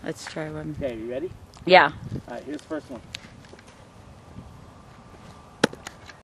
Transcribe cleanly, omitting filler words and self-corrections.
Let's try one. Okay, you ready? Yeah. All right, here's the first one.